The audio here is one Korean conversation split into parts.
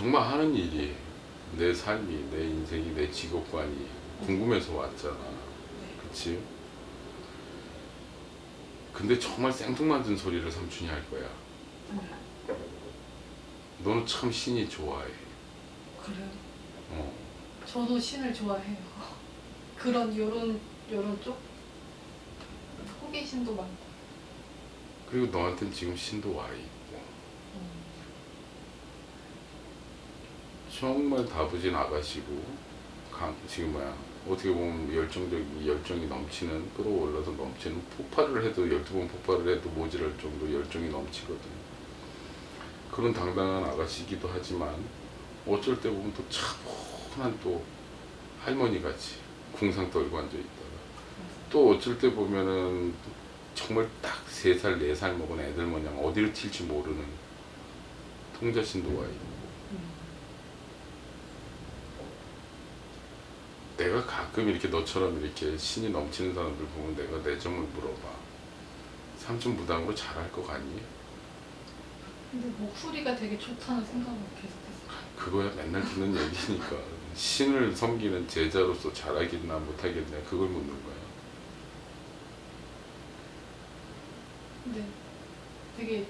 정말 하는 일이 내 삶이, 내 인생이, 내 직업관이 궁금해서 왔잖아. 그치? 근데 정말 생뚱맞은 소리를 삼촌이 할 거야. 너는 참 신이 좋아해. 그래요? 어. 저도 신을 좋아해요. 요런 쪽? 호기심도 많고. 그리고 너한테는 지금 신도 와 있고. 정말 다부진 아가씨고, 지금 어떻게 보면 열정이 넘치는, 끌어올라서 넘치는, 폭발을 해도 12번 폭발을 해도 모자랄 정도 열정이 넘치거든. 그런 당당한 아가씨이기도 하지만 어쩔 때 보면 또 차분한 또 할머니같이 궁상 떨고 앉아있다가, 또 어쩔 때 보면은 정말 딱 3살 4살 먹은 애들 마냥 어디로 튈지 모르는 통자신도 와 있고. 내가 가끔 이렇게 너처럼 이렇게 신이 넘치는 사람들 보면 내가 내 점을 물어봐. 삼촌 무당으로 잘할 것 같니? 근데 목소리가 되게 좋다는 생각을 계속했어요. 그거야 맨날 듣는 얘기니까. 신을 섬기는 제자로서 잘하겠나 못하겠나 그걸 묻는 거야. 근데 되게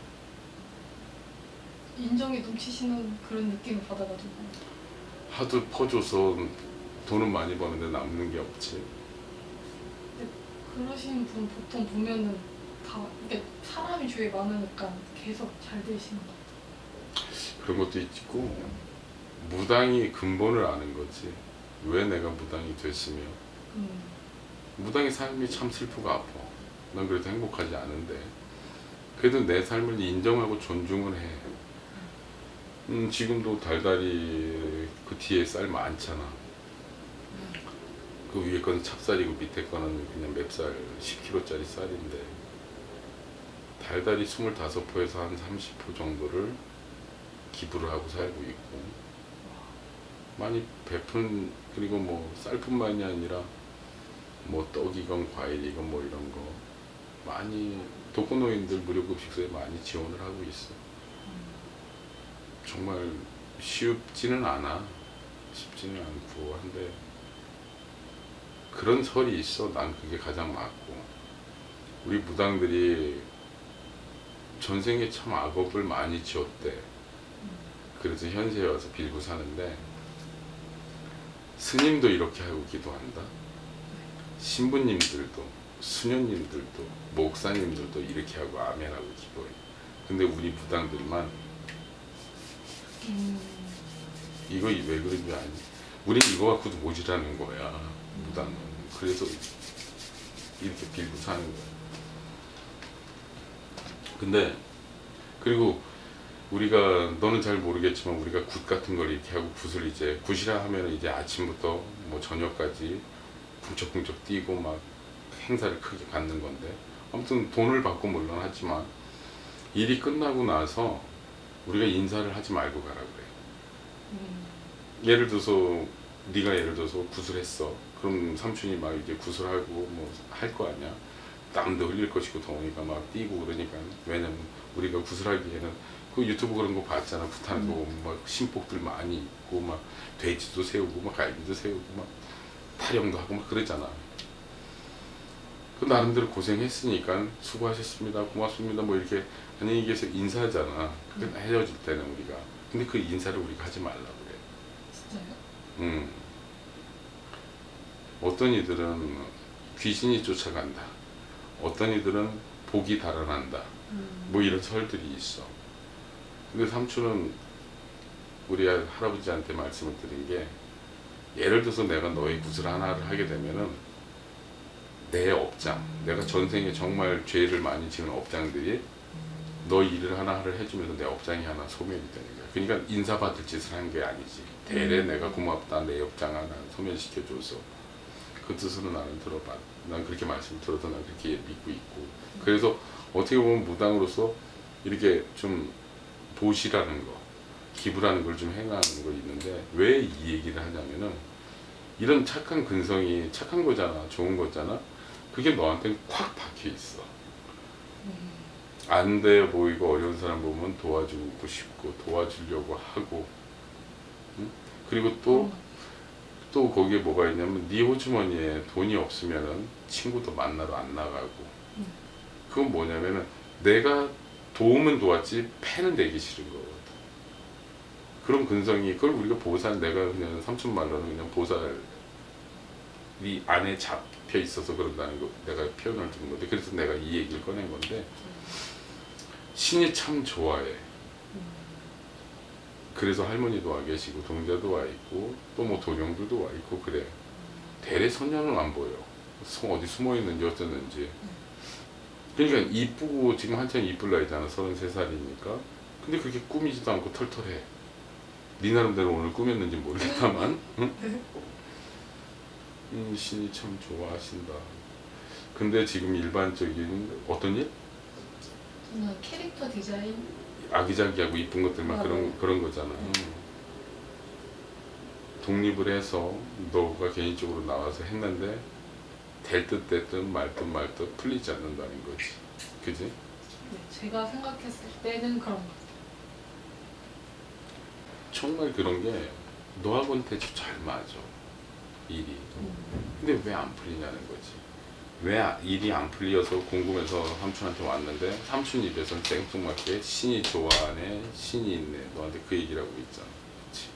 인정이 넘치시는 그런 느낌을 받아가지고. 하도 퍼줘서 돈은 많이 버는데 남는 게 없지. 근데 그러신 분 보통 보면은 다 이게 사람이 주위에 많으니까 계속 잘 되시는 것 같아요. 그런 것도 있고, 무당이 근본을 아는 거지. 왜 내가 무당이 됐으며. 무당의 삶이 참 슬프고 아파. 난 그래도 행복하지 않은데 그래도 내 삶을 인정하고 존중을 해. 지금도 달달이 그 뒤에 쌀 많잖아. 그 위에 거는 찹쌀이고 밑에 거는 그냥 맵쌀 10kg짜리 쌀인데, 달달이 25포에서 한 30포 정도를 기부를 하고 살고 있고, 많이 베푼, 그리고 뭐 쌀뿐만이 아니라 뭐 떡이건 과일이건 뭐 이런 거 많이 독거노인들 무료급식소에 많이 지원을 하고 있어. 정말 쉽지는 않아. 쉽지는 않고 한데 그런 설이 있어. 난 그게 가장 맞고. 우리 무당들이 전생에 참 악업을 많이 지었대. 그래서 현세에 와서 빌고 사는데, 스님도 이렇게 하고 기도한다. 신부님들도, 수녀님들도, 목사님들도 이렇게 하고 아멘하고 기도해. 근데 우리 무당들만 이거 왜 그런 줄 아니? 우린 이거 갖고도 모자라는 거야, 무당은. 그래서 이렇게 빌고 사는 거야. 근데 그리고 우리가, 너는 잘 모르겠지만 우리가 굿 같은 걸 이렇게 하고 굿을 이제, 굿이라 하면은 이제 아침부터 뭐 저녁까지 쿵척쿵척 뛰고 막 행사를 크게 갖는 건데, 아무튼 돈을 받고 물론 하지만 일이 끝나고 나서 우리가 인사를 하지 말고 가라 그래. 예를 들어서 네가 예를 들어서 굿을 했어. 그럼 삼촌이 막 이제 굿을 하고 뭐 할 거 아니야. 땀도 흘릴 것이고 더우니까 막 뛰고 그러니까. 왜냐면 우리가 굿을 하기에는, 그 유튜브 그런 거 봤잖아. 굿하는 거 보면 막 신복들 많이 있고 막 돼지도 세우고 막 갈비도 세우고 막 타령도 하고 막 그러잖아. 그 나름대로 고생했으니까 수고하셨습니다, 고맙습니다 뭐 이렇게 안녕히 계세요 인사하잖아. 헤어질 때는 우리가. 근데 그 인사를 우리가 하지 말라고 그래. 진짜요? 어떤 이들은 귀신이 쫓아간다, 어떤 이들은 복이 달아난다, 뭐 이런 설들이 있어. 근데 삼촌은 우리 할아버지한테 말씀을 드린 게, 예를 들어서 내가 너의 굿을 하나를 하게 되면은 내 업장, 내가 전생에 정말 죄를 많이 지은 업장들이 너 일을 하나를 해주면서 내 업장이 하나 소멸이 되는 거야. 그러니까 인사받을 짓을 한 게 아니지. 대래 내가 고맙다, 내 업장 하나 소멸시켜줘서. 그 뜻으로 나는 들어봐. 난 그렇게 말씀 들어도 난 그렇게 믿고 있고. 그래서 어떻게 보면 무당으로서 이렇게 좀 보시라는 거, 기부라는 걸 좀 행하는 거 있는데, 왜 이 얘기를 하냐면은, 이런 착한 근성이 착한 거잖아, 좋은 거잖아. 그게 너한테는 콱 박혀 있어. 안 돼 보이고 어려운 사람 보면 도와주고 싶고 도와주려고 하고, 응? 그리고 또 거기에 뭐가 있냐면 네 호주머니에 돈이 없으면은 친구도 만나러 안 나가고. 음. 그건 뭐냐면은 내가 도움은 도왔지 패는 되기 싫은 거거든. 그런 근성이, 그걸 우리가 보살, 내가 그냥 삼촌 말로는 그냥 보살이 안에 잡혀 있어서 그런다는 거 내가 표현을 준 건데, 그래서 내가 이 얘기를 꺼낸 건데, 신이 참 좋아해. 그래서 할머니도 와 계시고 동자도 와 있고 또 뭐 도령들도 와 있고 그래. 대래 선녀는 안 보여. 어디 숨어 있는지 어쩌는지. 그러니까 이쁘고 지금 한참 이쁠 나이잖아. 33살이니까. 근데 그렇게 꾸미지도 않고 털털해. 네 나름대로 오늘 꾸몄는지 모르겠다만. 응? 신이 참 좋아하신다. 근데 지금 일반적인 어떤 일? 저는 캐릭터 디자인. 아기자기하고 이쁜 것들만 그런 거잖아. 독립을 해서 너가 개인적으로 나와서 했는데 될 듯 됐든 말듯 풀리지 않는다는 거지. 그지? 네, 제가 생각했을 때는 그런 것 같아요. 정말 그런 게 너하고는 대충 잘 맞아. 일이. 근데 왜 안 풀리냐는 거지. 왜 일이 안 풀려서 궁금해서 삼촌한테 왔는데 삼촌 입에서는 생뚱맞게 신이 좋아하네, 신이 있네, 너한테 그 얘기를 하고 있잖아. 그치?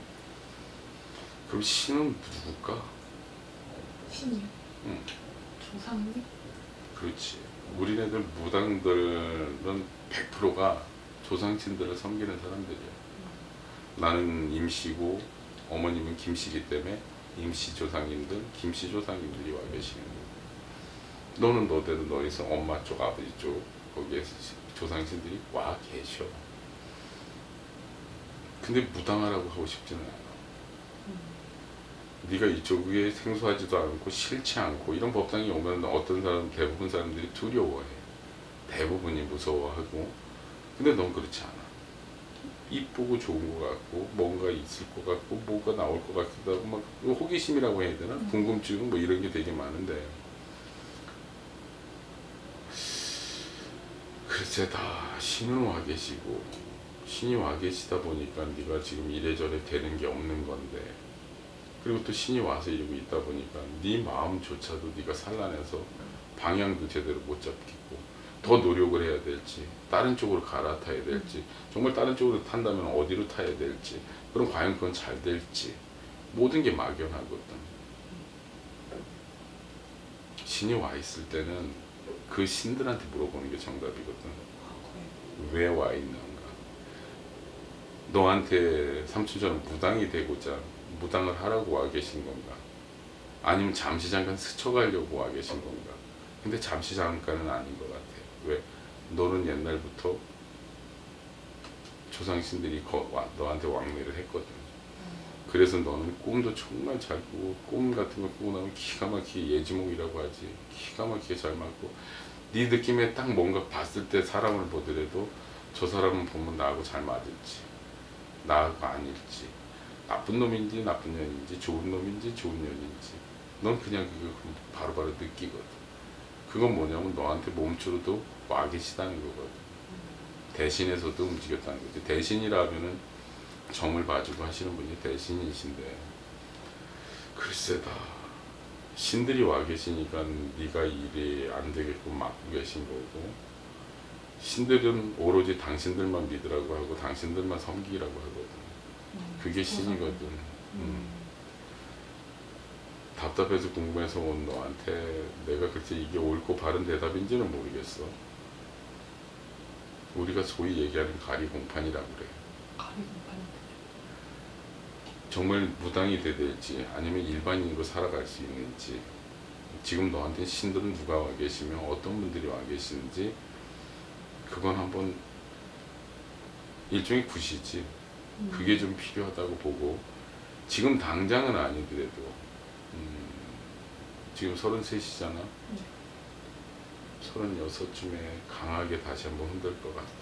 그럼 신은 누굴까? 신이요? 응. 조상님? 그렇지. 우리네들 무당들은 100%가 조상신들을 섬기는 사람들이야. 나는 임씨고 어머님은 김씨이기 때문에 임씨 조상님들, 김씨 조상님들이 와 계시는 거야. 너는 너대로 너에서 엄마 쪽, 아버지 쪽 거기에 조상신들이 와 계셔. 근데 무당하라고 하고 싶지는 않아. 네가 이쪽에 생소하지도 않고 싫지 않고, 이런 법당이 오면 어떤 사람, 대부분 사람들이 두려워해. 대부분이 무서워하고. 근데 넌 그렇지 않아. 이쁘고 좋은 것 같고 뭔가 있을 것 같고 뭐가 나올 것 같기도 하고 막 호기심이라고 해야 되나? 궁금증 뭐 이런 게 되게 많은데, 글쎄 다 신은 와 계시고 신이 와 계시다 보니까 네가 지금 이래저래 되는 게 없는 건데, 그리고 또 신이 와서 이러고 있다 보니까 네 마음조차도 네가 산란해서 방향도 제대로 못 잡겠고 더 노력을 해야 될지 다른 쪽으로 갈아타야 될지, 정말 다른 쪽으로 탄다면 어디로 타야 될지, 그럼 과연 그건 잘 될지, 모든 게 막연하거든. 신이 와 있을 때는 그 신들한테 물어보는 게 정답이거든. 왜 와 있는가? 너한테 삼촌처럼 무당이 되고자 무당을 하라고 와 계신 건가? 아니면 잠시 잠깐 스쳐가려고 와 계신 건가? 근데 잠시 잠깐은 아닌 것 같아. 왜? 너는 옛날부터 조상신들이 너한테 왕래를 했거든. 그래서 너는 꿈도 정말 잘 꾸고, 꿈 같은 거 꾸고 나면 기가 막히게 예지몽이라고 하지. 기가 막히게 잘 맞고, 네 느낌에 딱 뭔가 봤을 때 사람을 보더라도 저 사람은 보면 나하고 잘 맞을지, 나하고 아닐지, 나쁜 놈인지 나쁜 년인지, 좋은 놈인지 좋은 년인지, 넌 그냥 그거 바로바로 느끼거든. 그건 뭐냐면 너한테 몸으로도 와 계시다는 거거든. 대신에서도 움직였다는 거지. 대신이라 하면은 점을 봐주고 하시는 분이 대신이신데, 글쎄다. 신들이 와 계시니까 네가 일이 안 되게끔 막고 계신 거고, 신들은 오로지 당신들만 믿으라고 하고 당신들만 섬기라고 하거든. 그게 신이거든. 답답해서 궁금해서 온 너한테 내가 글쎄 이게 옳고 바른 대답인지는 모르겠어. 우리가 소위 얘기하는 가리공판이라고 그래. 가리공판. 정말 무당이 돼야 될지 아니면 일반인으로 살아갈 수 있는지, 지금 너한테 신들은 누가 와 계시며 어떤 분들이 와 계시는지, 그건 한번 일종의 굿이지. 그게 좀 필요하다고 보고, 지금 당장은 아니더라도 지금 33이잖아. 36쯤에 강하게 다시 한번 흔들 것 같아.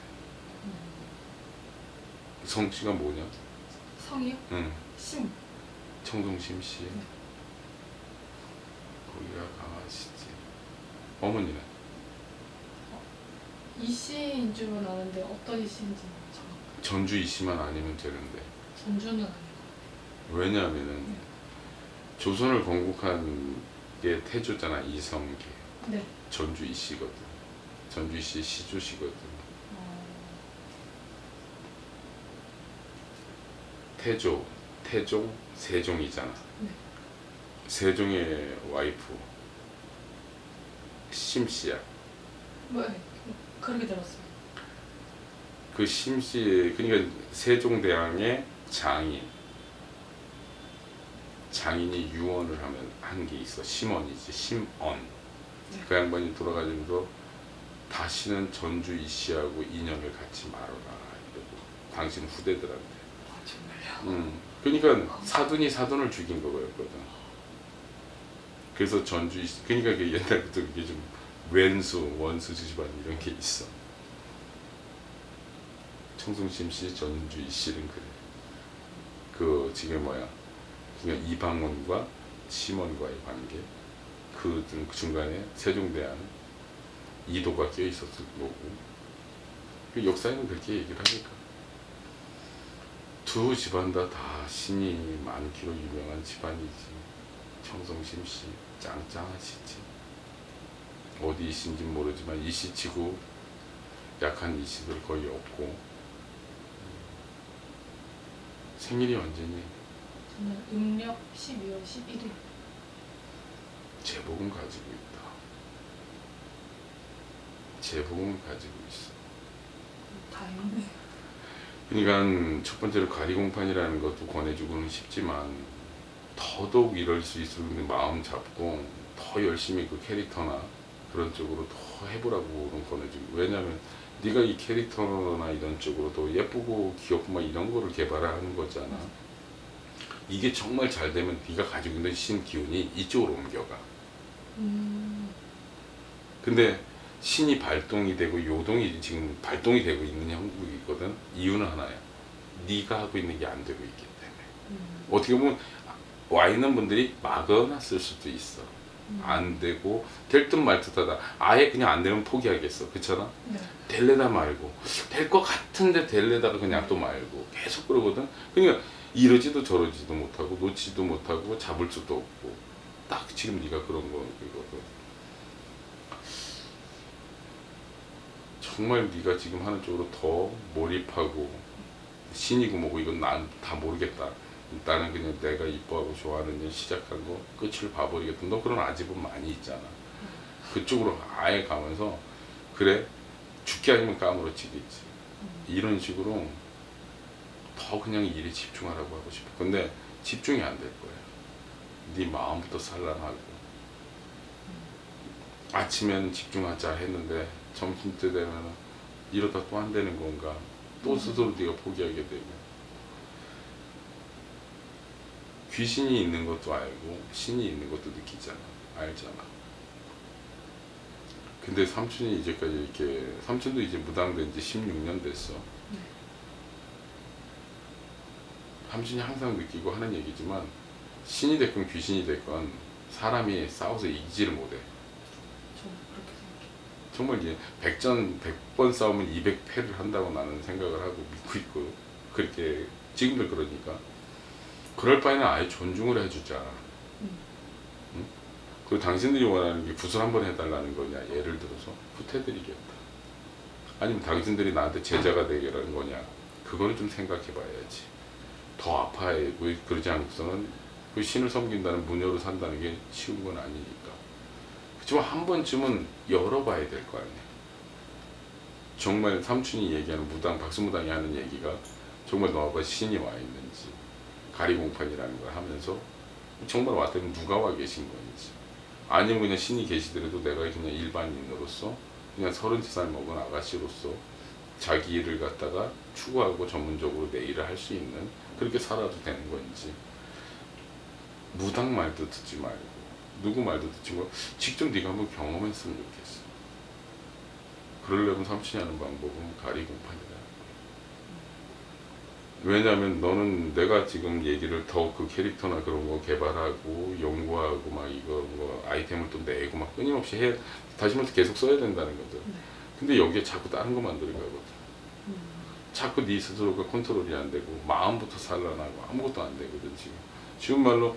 성씨가 뭐냐? 성이요? 응. 심. 청동심씨. 거기가 강하시지. 어머니는? 이씨인 줄은 아는데 어떤 이씨인지 정확. 전주 이씨만 아니면 되는데. 전주는 아니고. 왜냐하면은 네. 조선을 건국한 게 태조잖아. 이성계. 네. 전주 이씨거든. 전주 이씨 시조시거든. 태조, 태종, 세종이잖아. 네. 세종의 와이프 심씨야. 뭐 그렇게 들었어요. 그 심씨, 그러니까 세종대왕의 장인이 유언을 한 게 있어. 심언이지. 심언. 네. 그 양반이 돌아가지고서 다시는 전주 이씨하고 인연을 갖지 말아라 이러고, 당신 후대들한테. 아 정말요? 그러니까 사돈을 죽인 거였거든. 그래서 전주 이씨, 그러니까 그 옛날부터 그게 좀 원수 집안 이런 게 있어. 청송심씨, 전주 이씨는 그래. 그 지금 그냥 이방원과 심원과의 관계, 그 중간에 세종대왕 이도가 껴 있었을 거고. 그 역사에는 그렇게 얘기를 하니까. 두 집안 다 신이 많기로 유명한 집안이지. 청송심씨 짱짱하시지. 어디 이씨인지 모르지만 이씨치고 약한 이씨들 거의 없고. 생일이 언제니? 저는 음력 12월 11일. 제복은 가지고 있다. 제복은 가지고 있어. 다행이네. 그러니까 첫 번째로 가리공판이라는 것도 권해주고는 싶지만, 더더욱 이럴 수 있으면 마음 잡고 더 열심히 그 캐릭터나 그런 쪽으로 더 해보라고는 권해주고. 왜냐면 네가 이 캐릭터나 이런 쪽으로 더 예쁘고 귀엽고 막 이런 거를 개발하는 거잖아. 이게 정말 잘 되면 네가 가지고 있는 신 기운이 이쪽으로 옮겨가. 근데 신이 발동이 되고 요동이 지금 발동이 되고 있는 형국이거든. 이유는 하나야. 네가 하고 있는 게 안 되고 있기 때문에. 어떻게 보면 와 있는 분들이 막아놨을 수도 있어. 안 되고 될 듯 말 듯하다. 아예 그냥 안 되면 포기하겠어. 그렇잖아. 네. 될래다 말고, 될 것 같은데 될래다가 그냥 또 말고 계속 그러거든. 그러니까 이러지도 저러지도 못하고 놓지도 못하고 잡을 수도 없고, 딱 지금 네가 그런 거거든. 정말 네가 지금 하는 쪽으로 더 몰입하고, 신이고 뭐고 이건 난 다 모르겠다. 나는 그냥 내가 이뻐하고 좋아하는 일 시작한 거 끝을 봐버리겠다. 너 그런 아집은 많이 있잖아. 그쪽으로 아예 가면서 그래 죽기 아니면 까무러치겠지. 이런 식으로 더 그냥 일에 집중하라고 하고 싶어. 근데 집중이 안 될 거야. 네 마음부터 산란하고. 아침에는 집중하자 했는데 점심때 되면 이러다 또 안 되는 건가, 또 스스로 네가 포기하게 되고. 귀신이 있는 것도 알고 신이 있는 것도 느끼잖아. 알잖아. 근데 삼촌이 이제까지 이렇게, 삼촌도 이제 무당된 지 16년 됐어. 삼촌이 항상 느끼고 하는 얘기지만, 신이 됐건 귀신이 됐건 사람이 싸워서 이기지를 못해. 저는 그렇게 생각해요. 정말 이제 100번 싸우면 200패를 한다고 나는 생각을 하고 믿고 있고, 그렇게 지금도 그러니까. 그럴 바에는 아예 존중을 해주자. 응? 그리고 당신들이 원하는 게 구슬 한번 해달라는 거냐, 예를 들어서 후퇴드리겠다. 아니면 당신들이 나한테 제자가 되게라는 거냐, 그거를 좀 생각해 봐야지. 더 아파해. 그러지 않고서는 그 신을 섬긴다는 무녀로 산다는 게 쉬운 건 아니니까. 그렇지만 한 번쯤은 열어봐야 될 거 아니야. 정말 삼촌이 얘기하는 박수무당이 하는 얘기가 정말 너 아빠 신이 와 있는지, 가리공판이라는 걸 하면서 정말 왔더니 누가 와 계신 건지, 아니면 그냥 신이 계시더라도 내가 그냥 일반인으로서, 그냥 33살 먹은 아가씨로서 자기 일을 갖다가 추구하고 전문적으로 내 일을 할 수 있는, 그렇게 살아도 되는 건지. 무당 말도 듣지 말고 누구 말도 듣지 말고 직접 네가 한번 경험했으면 좋겠어. 그러려면 삼촌이 하는 방법은 가리공판이다. 왜냐하면 너는 내가 지금 얘기를 더 그 캐릭터나 그런 거 개발하고 연구하고 막 이거 뭐 아이템을 또 내고 막 끊임없이 다시 말해서 계속 써야 된다는 거죠. 근데 여기에 자꾸 다른 것만 들어가거든. 자꾸 네 스스로가 컨트롤이 안 되고 마음부터 산란하고 아무것도 안 되거든. 지금 쉬운 말로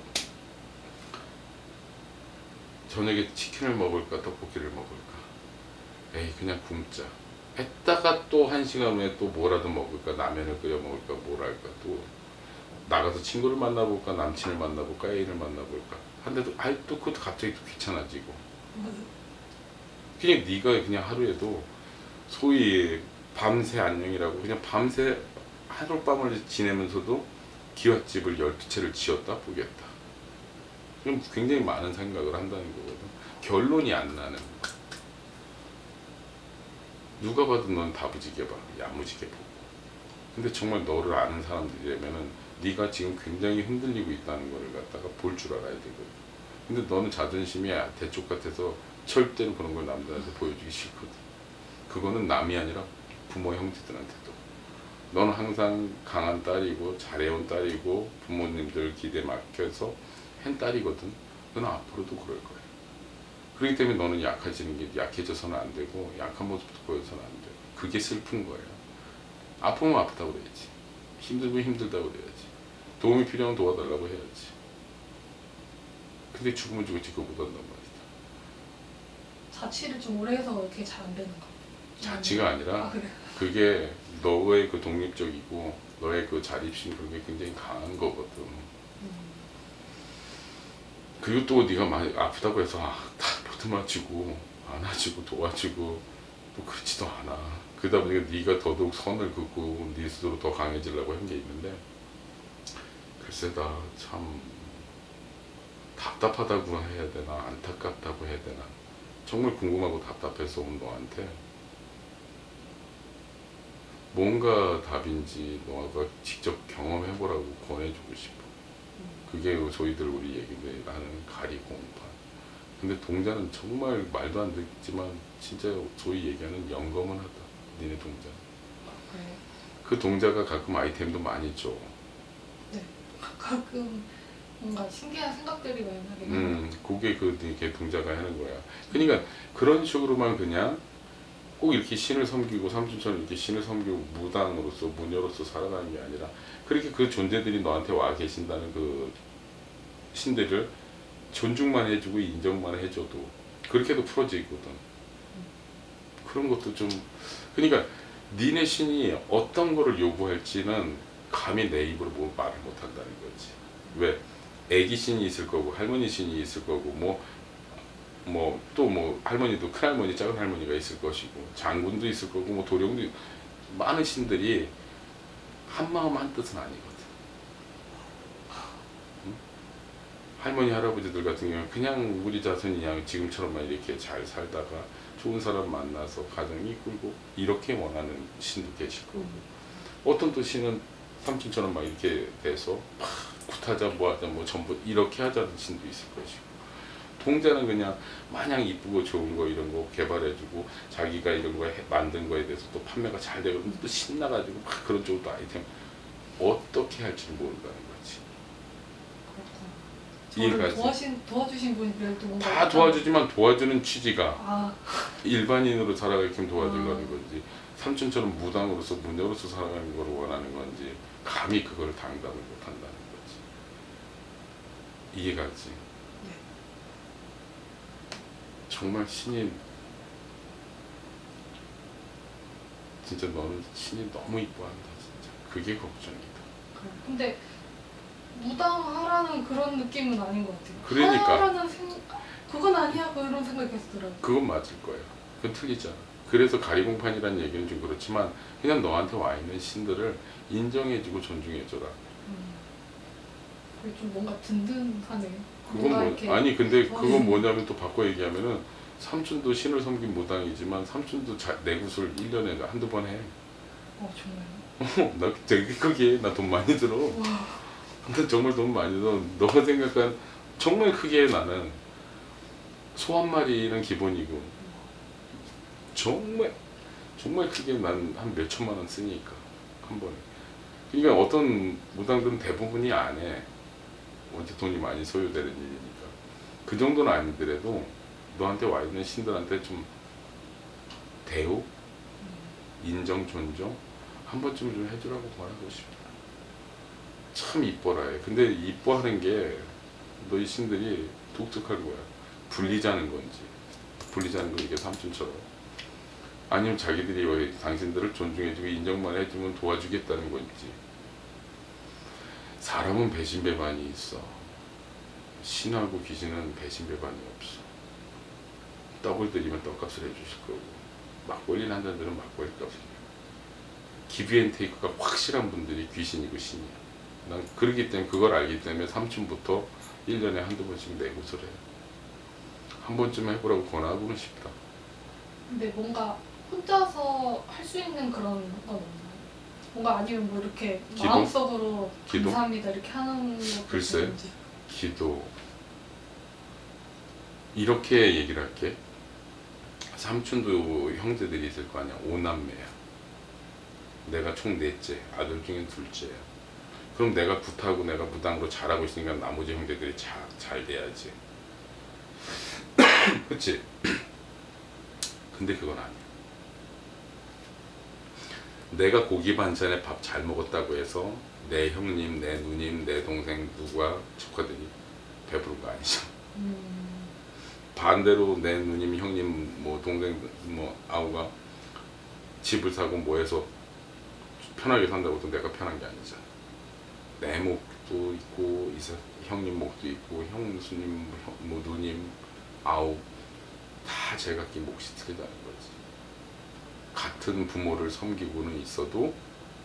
저녁에 치킨을 먹을까 떡볶이를 먹을까, 에이 그냥 굶자 했다가 또 1시간 후에 또 뭐라도 먹을까, 라면을 끓여 먹을까, 뭘 할까, 또 나가서 친구를 만나볼까, 남친을 만나볼까, 애인을 만나볼까 한데도 아이 또 그것도 갑자기 또 귀찮아지고. 맞아. 그냥 네가 그냥 하루에도 소위 밤새 안녕이라고 그냥 밤새 하룻밤을 지내면서도 기와집을 12채를 지었다 보겠다. 그럼 굉장히 많은 생각을 한다는 거거든. 결론이 안 나는 거. 누가 봐도 넌 다부지게 봐, 야무지게 보고. 근데 정말 너를 아는 사람들이라면은 네가 지금 굉장히 흔들리고 있다는 거를 갖다가 볼 줄 알아야 되거든. 근데 너는 자존심이 대쪽 같아서 절대로 그런 걸 남들한테 보여주기 싫거든. 그거는 남이 아니라 부모 형제들한테도. 너는 항상 강한 딸이고 잘해온 딸이고 부모님들 기대 맡겨서 한 딸이거든. 너는 앞으로도 그럴 거야. 그렇기 때문에 너는 약해지는 게 약해져서는 안 되고 약한 모습도 보여서는 안 돼. 그게 슬픈 거야. 아프면 아프다고 그래야지. 힘들면 힘들다고 그래야지. 도움이 필요하면 도와달라고 해야지. 근데 죽으면 죽었지 그거 못한단 말이야. 자취를 좀 오래 해서 이렇게 잘 안 되는 거. 자취가 아니라 아, 그래. 그게 너의 그 독립적이고 너의 그 자립심 그게 굉장히 강한 거거든. 그리고 또 네가 많이 아프다고 해서 다 보듬어주고 안아주고 도와주고 뭐 그렇지도 않아. 그러다 보니까 네가 더더욱 선을 긋고 네 스스로 더 강해지려고 한 게 있는데, 글쎄 나 참 답답하다고 해야 되나 안타깝다고 해야 되나 정말 궁금하고 답답해서 온 너한테 뭔가 답인지 너가 직접 경험해보라고 권해주고 싶어. 그게 저희들 우리 얘기인데 나는 가리공판. 근데 동자는 정말 말도 안 되겠지만 진짜 저희 얘기하는 영검은 하다. 니네 동자. 그래. 그 동자가 가끔 아이템도 많이 줘. 네. 가끔 뭔가 신기한 생각들이 많이 나긴 해요. 그게 걔 동자가 하는 거야. 그러니까 그런 식으로만 그냥 꼭 이렇게 신을 섬기고 삼촌처럼 이렇게 신을 섬기고 무당으로서 무녀로서 살아가는 게 아니라 그렇게 그 존재들이 너한테 와 계신다는 그 신들을 존중만 해주고 인정만 해줘도 그렇게도 풀어지거든. 그런 것도 좀 그러니까 니네 신이 어떤 거를 요구할지는 감히 내 입으로 뭐 말을 못 한다는 거지. 왜? 애기 신이 있을 거고 할머니 신이 있을 거고 또 할머니도 큰할머니 작은할머니가 있을 것이고 장군도 있을 거고 뭐 도령도 많은 신들이 한마음 한뜻은 아니거든. 응? 할머니 할아버지들 같은 경우는 그냥 우리 자손이 그냥 지금처럼만 이렇게 잘 살다가 좋은 사람 만나서 가정 이끌고 이렇게 원하는 신도 계실 거고, 어떤 또 신은 삼촌처럼 막 이렇게 돼서 막 굿하자 뭐하자 뭐 전부 이렇게 하자는 신도 있을 것이고, 동자는 그냥 마냥 이쁘고 좋은 거 이런 거 개발해주고 자기가 이런 거 만든 거에 대해서 또 판매가 잘 되고 또 신나가지고 막 그런 쪽으로 또 아이템 어떻게 할지를 모른다는 거지. 저를 도와주신 분이 그래도 뭔가 다 도와주지만 도와주는 취지가 아, 일반인으로 살아가게끔 도와주려는 건지 삼촌처럼 무당으로서 무녀로서 살아가는 걸 원하는 건지 감히 그걸 당당을 못한다는 거지. 이해가지? 네. 정말 신이 진짜 너는 신이 너무 이뻐한다 진짜. 그게 걱정이다. 근데 무당하라는 그런 느낌은 아닌 것 같아요. 그러니까. 하라는 그건 아니야 그런 생각이 계속 들어요. 그건 맞을 거야. 그건 틀리잖아. 그래서 가리봉판이라는 얘기는 좀 그렇지만 그냥 너한테 와 있는 신들을 인정해주고 존중해줘라. 그게 좀 뭔가 든든하네요. 그건 아니 근데 그건 뭐냐면 또 바꿔 얘기하면은 삼촌도 신을 섬긴 무당이지만 삼촌도 내구술 1년에 한두 번 해. 정말요? 나 되게 크게 나 돈 많이 들어. 와. 근데 정말 돈 많이 들어. 너가 생각한 정말 크게 나는 소 한 마리는 기본이고 정말 크게 난 한 몇 천만 원 쓰니까 한 번에. 그러니까 어떤 무당들은 대부분이 안 해. 원체 돈이 많이 소요되는 일이니까. 그 정도는 아니더라도 너한테 와 있는 신들한테 좀 대우? 인정, 존중 한 번쯤 좀 해주라고 말하고 싶다. 참 이뻐라 해. 근데 이뻐하는 게 너희 신들이 독특할 거야. 불리자는 건지, 불리자는 건 이게 삼촌처럼, 아니면 자기들이 왜 당신들을 존중해주고 인정만 해주면 도와주겠다는 건지. 사람은 배신배반이 있어. 신하고 귀신은 배신배반이 없어. 떡을 드리면 떡값을 해주실 거고, 막걸리를 한 잔 들으면 막걸리 값을 해요. 기브앤테이크가 확실한 분들이 귀신이고 신이야. 난 그러기 때문에, 그걸 알기 때문에 삼촌부터 1년에 한두 번씩 내고서 해요. 한 번쯤 해보라고 권하고는 싶다. 근데 뭔가 혼자서 할 수 있는 그런 건 없나요? 뭔가 아니면 뭐 이렇게 기도? 마음속으로 기도? 감사합니다 이렇게 하는 것도 글쎄. 있는지. 기도. 이렇게 얘기를 할게. 삼촌도 형제들이 있을 거 아니야. 5남매야. 내가 총 4째, 아들 중엔 둘째야. 그럼 내가 굿하고 내가 무당으로 잘하고 있으니까 나머지 형제들이 잘 돼야지. 그치? 근데 그건 아니야. 내가 고기 반찬에 밥 잘 먹었다고 해서 내 형님, 내 누님, 내 동생 누가 조카들이 배부른 거 아니잖아. 반대로 내 누님, 형님, 뭐 동생, 뭐 아우가 집을 사고 뭐 해서 편하게 산다고 해서 내가 편한 게 아니잖아. 내 목도 있고 형님 목도 있고 형수님, 뭐 누님, 아우 다 제각기 몫이 틀리다는 거지. 같은 부모를 섬기고는 있어도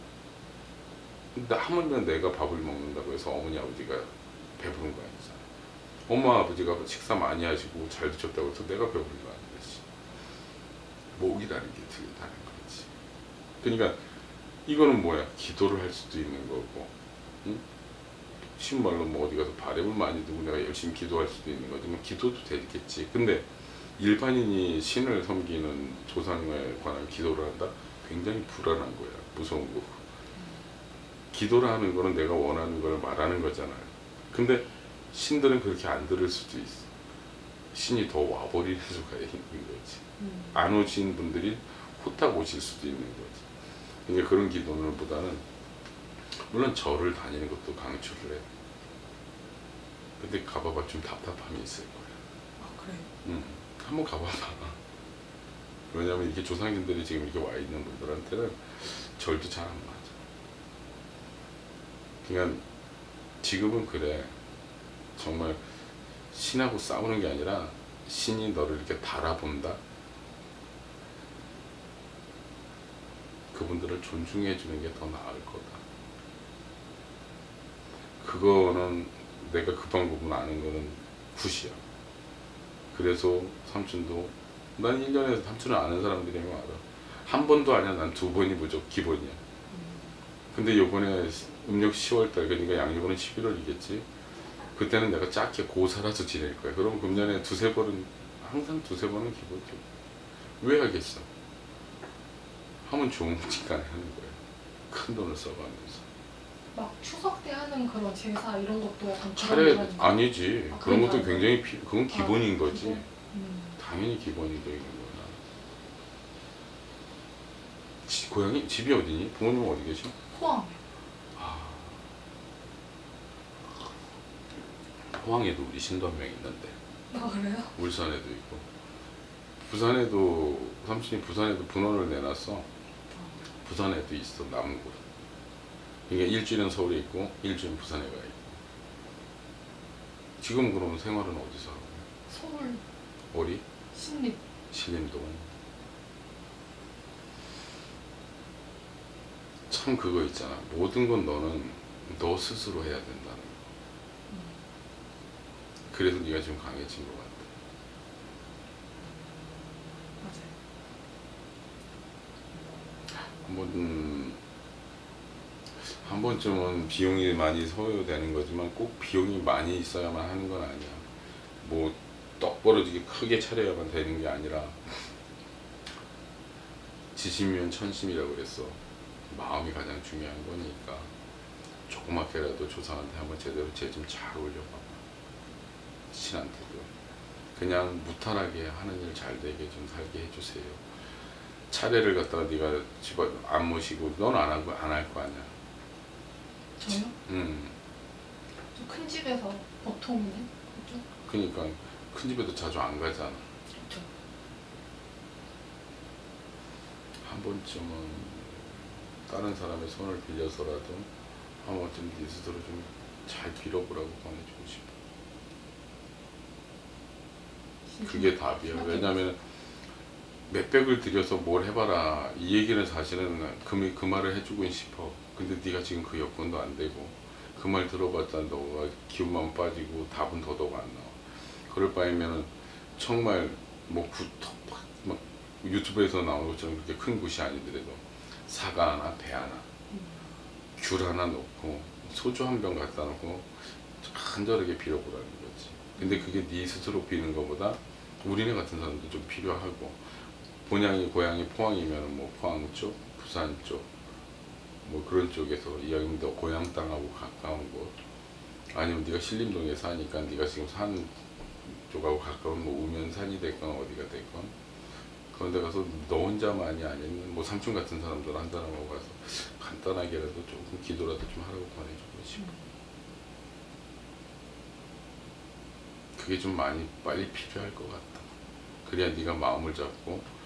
하물며 내가 밥을 먹는다고 해서 어머니 아버지가 배부른 거 아니잖아. 엄마 아버지가 식사 많이 하시고 잘 드셨다고 해서 내가 배부른 거 아니지. 목이라는 게 틀리다는 거지. 그러니까 이거는 뭐야? 기도를 할 수도 있는 거고, 응? 쉬운 말로 뭐 어디 가서 바램을 많이 두고 내가 열심히 기도할 수도 있는 거지. 뭐 기도도 되겠지. 근데 일반인이 신을 섬기는 조상에 관한 기도를 한다? 굉장히 불안한 거야. 무서운 거고. 기도를 하는 거는 내가 원하는 걸 말하는 거잖아요. 근데 신들은 그렇게 안 들을 수도 있어. 신이 더 와버리는 수가 있는 거지. 안 오신 분들이 후딱 오실 수도 있는 거지. 그러니까 그런 기도는 보다는, 물론 절을 다니는 것도 강추를 해. 근데 가봐봐 좀 답답함이 있을 거야. 아 그래요? 응. 한번 가봐봐. 왜냐면 이렇게 조상님들이 지금 이렇게 와 있는 분들한테는 절도 잘 안 맞아. 그러니까 지금은 그래. 정말 신하고 싸우는 게 아니라 신이 너를 이렇게 달아본다. 그분들을 존중해 주는 게 더 나을 거다. 그거는 내가 그 방법을 아는 거는 굿이야. 그래서 삼촌도, 난 1년에서 삼촌을 아는 사람들이 많아. 한 번도 아니야. 난 2번이 무조건 기본이야. 근데 요번에 음력 10월달, 그러니까 양력으로는 11월이겠지. 그때는 내가 짧게 고사라서 지낼 거야. 그럼 금년에 2-3번은, 항상 2-3번은 기본적으로. 왜 하겠어? 하면 좋은 직관에 하는 거야. 큰 돈을 써가면서. 막 추석 때 하는 그런 제사 이런 것도 약간 차례 그런 건가요? 아니지. 아, 그런 것도 그건 굉장히 그건 기본인 아, 거지. 기본? 당연히 기본이 되는 거야. 고향이 집이 어디니? 부모님은 어디 계셔? 포함. 아, 포항에도 우리 신도 한 명 있는데. 아 그래요? 울산에도 있고. 부산에도, 삼촌이 부산에도 분원을 내놨어. 부산에도 있어, 남은 곳. 그러니까 일주일은 서울에 있고 일주일은 부산에 가 있고. 지금 그러면 생활은 어디서 하고? 서울 어디? 신립. 신림동. 참 그거 있잖아. 모든 건 너는 너 스스로 해야 된다는 거. 그래서 네가 지금 강해진 것 같아. 맞아요. 한 번쯤은 비용이 많이 소요되는 거지만 꼭 비용이 많이 있어야만 하는 건 아니야. 뭐 떡 벌어지게 크게 차려야만 되는 게 아니라, 지심이면 천심이라고 그랬어. 마음이 가장 중요한 거니까 조그맣게라도 조상한테 한번 제대로 제 좀 잘 올려봐봐. 신한테도 그냥 무탈하게 하는 일 잘 되게 좀 살게 해주세요. 차례를 갖다가 네가 집어 안 모시고 넌 안 하고 안 할 거 아니야. 저요? 음. 좀 큰 집에서 보통이네. 그죠? 그러니까 큰 집에도 자주 안 가잖아. 그죠. 한 번쯤은 다른 사람의 손을 빌려서라도 한 번쯤 네 스스로 좀 잘 빌어보라고 권해주고 싶어. 그게 답이야. 왜냐면 몇백을 들여서 뭘 해봐라 이 얘기는 사실은 그 말을 해주고 싶어. 근데 네가 지금 그 여건도 안 되고 그 말 들어봤자 너가 기운만 빠지고 답은 더더욱 안 나와. 그럴 바에면은 정말 뭐 막 유튜브에서 나오는 것처럼 그렇게 큰 굿이 아니더라도 사과 하나 배 하나 귤 하나 놓고 소주 한 병 갖다 놓고 간절하게 빌어보라는 거지. 근데 그게 네 스스로 비는 것보다 우리네 같은 사람도 좀 필요하고, 본향이 고향이 포항이면 뭐 포항 쪽, 부산 쪽, 뭐 그런 쪽에서 이야기면 더 고향 땅하고 가까운 곳, 아니면 네가 신림동에 사니까 네가 지금 산 쪽하고 가까운 뭐 우면산이 됐건 어디가 됐건 그런 데 가서 너 혼자만이 아닌 뭐 삼촌 같은 사람들 한 사람하고 가서 간단하게라도 조금 기도라도 좀 하라고 권해주고 싶어. 그게 좀 많이 빨리 필요할 것 같다. 그래야 네가 마음을 잡고